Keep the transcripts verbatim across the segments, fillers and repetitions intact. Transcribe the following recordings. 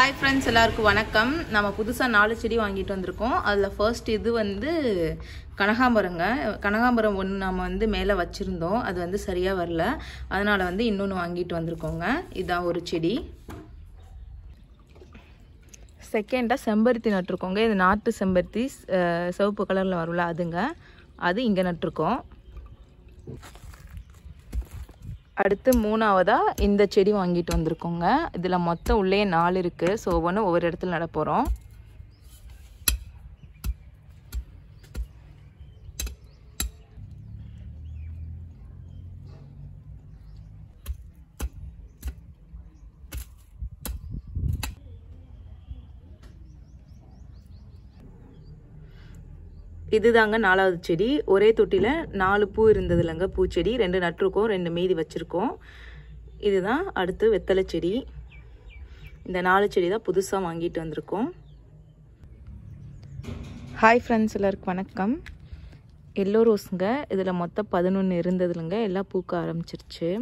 Hi friends, எல்லாருக்கும் வணக்கம். நம்ம புதுசாக நாலு செடி வாங்கிட்டு வந்திருக்கோம். அதில் ஃபர்ஸ்ட் இது வந்து கனகாம்பரங்க. கனகாம்பரம் ஒன்று நம்ம வந்து மேலே வச்சுருந்தோம், அது வந்து சரியாக வரல. அதனால் வந்து இன்னொன்று வாங்கிட்டு வந்திருக்கோங்க. இதுதான் ஒரு செடி. செகண்டாக செம்பருத்தி நட்டுருக்கோங்க. இது நாட்டு செம்பருத்தி, சிவப்பு கலரில் வரும்ல அதுங்க, அது இங்கே நட்டுருக்கோம். அடுத்து மூணாவதாக இந்த செடி வாங்கிட்டு வந்திருக்கோங்க. இதில் மொத்தம் உள்ளே நாலு இருக்குது. ஸோ ஒவ்வொன்றும் ஒவ்வொரு இடத்துல நட போகிறோம். இதுதாங்க நாலாவது செடி. ஒரே தொட்டியில் நாலு பூ இருந்தது இல்லைங்க, பூச்செடி ரெண்டு நட்டுருக்கோம், ரெண்டு மீதி வச்சுருக்கோம். இதுதான் அடுத்து வெத்தலை செடி. இந்த நாலு செடி தான் புதுசாக வாங்கிட்டு வந்திருக்கோம். ஹாய் ஃப்ரெண்ட்ஸ், எல்லாருக்கும் வணக்கம். எல்லோ ரோஸுங்க. இதில் மொத்தம் பதினொன்று இருந்தது இல்லைங்க, எல்லாம் பூக்க ஆரம்பிச்சிருச்சு.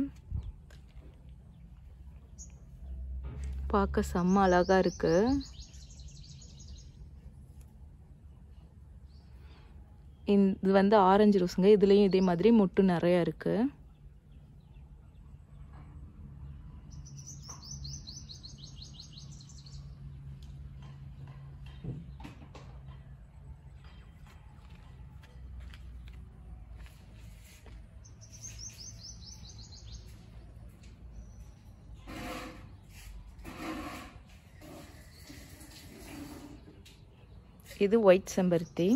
பார்க்க செம்ம அழகாக இருக்குது. இது வந்து ஆரஞ்சு ரோஸுங்க. இதுலேயும் இதே மாதிரி மொட்டு நிறையா இருக்குது. இது ஒயிட் செம்பருத்தி.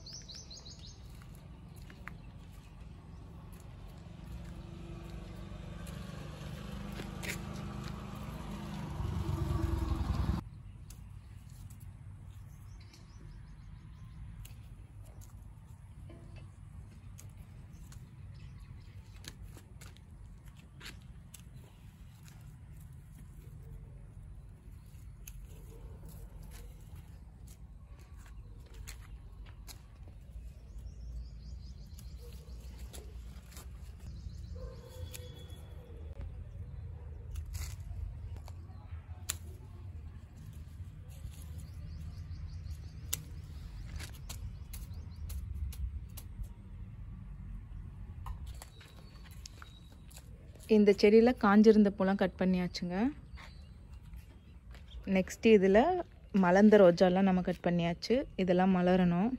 இந்த செடியில் காஞ்சிருந்த பூலாம் கட் பண்ணியாச்சுங்க. நெக்ஸ்ட்டு இதில் மலர்ந்த ரோஜாலாம் நம்ம கட் பண்ணியாச்சு. இதெல்லாம் மலரணும்.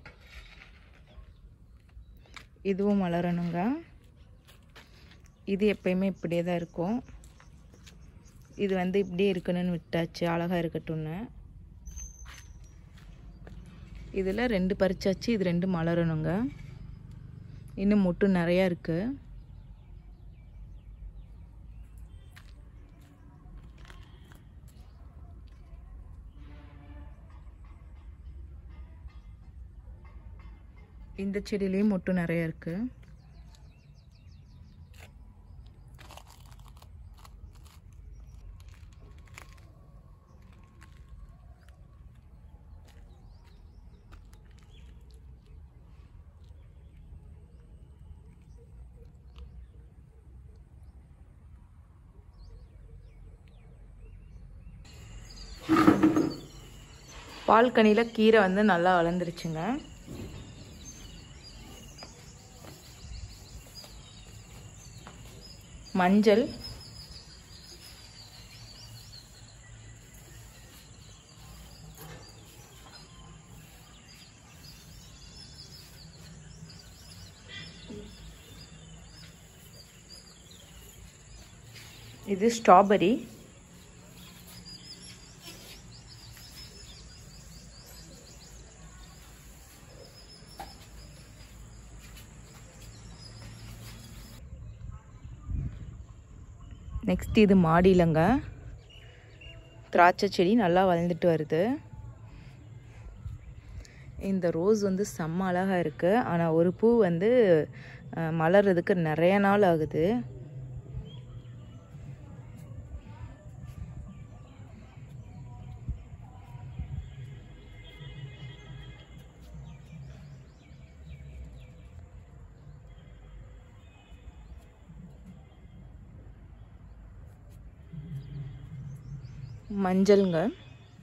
இதுவும் மலரணுங்க. இது எப்பயுமே இப்படியே தான் இருக்கும். இது வந்து இப்படியே இருக்கணும்னு விட்டாச்சு, அழகாக இருக்கட்டும்னு. இதில் ரெண்டு பறிச்சாச்சு, இது ரெண்டு மலரணுங்க. இன்னும் மொட்டு நிறையா இருக்குது. இந்த செடியிலையும் மொட்டு நிறைய இருக்கு. பால்கனியில் கீரை வந்து நல்லா வளர்ந்துருச்சுங்க. மஞ்சள், இது ஸ்ட்ராபெரி, நெக்ஸ்ட் இது மாடியிலங்க. திராட்சை செடி நல்லா வளர்ந்துட்டு வருது. இந்த ரோஸ் வந்து செம்ம அழகாக இருக்குது. ஆனால் ஒரு பூ வந்து மலர்றதுக்கு நிறைய நாள் ஆகுது. மஞ்சள்ங்க.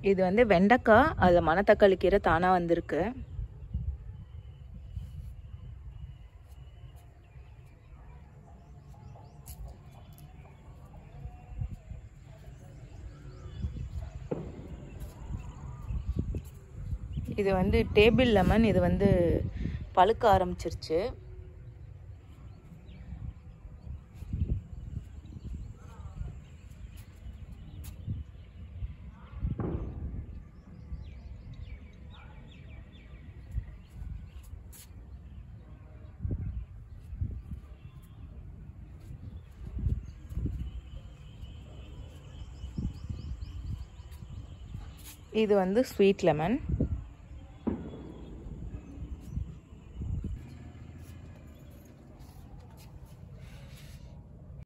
இது வந்து வெண்டைக்காய், அதில் மணத்தக்காளி கீரை தானாக வந்திருக்கு. இது வந்து டேபிள் லெமன், இது வந்து பழுக்க ஆரம்பிச்சிருச்சு. இது வந்து ஸ்வீட் லெமன்.